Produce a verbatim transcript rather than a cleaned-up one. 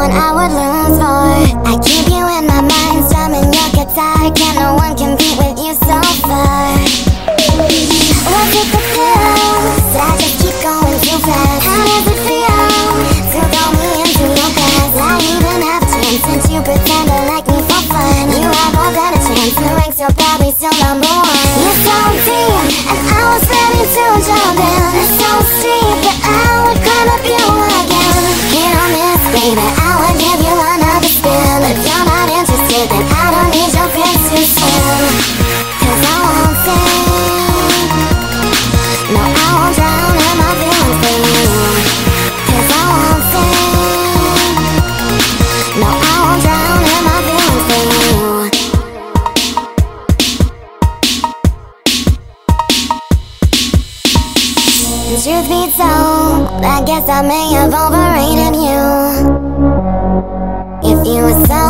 someone I would lose for. I keep you in my mind, strumming your guitar. Can no one compete with you so far? Was it the pills? Did I just keep going too fast? How does it feel to throw me into your past? I even have a chance since you pretend to like me for fun. You have more than a chance, the ranks you're probably still number one. You're so deep, and I was ready to jump in. It's so steep that I would climb up you again. Hit on this, baby, I would give you another spin. If you're not interested, then I don't need your fins to swim. Cause I won't sing, no, I won't drown in my feelings for you. Cause I won't sing, no, I won't drown in my feelings for you. Truth be told, I guess I may have overrated you. If you were so